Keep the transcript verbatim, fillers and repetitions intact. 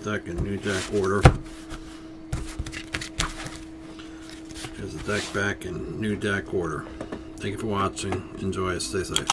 deck in new deck order. Here's the deck back in new deck order. Thank you for watching. Enjoy. Stay safe.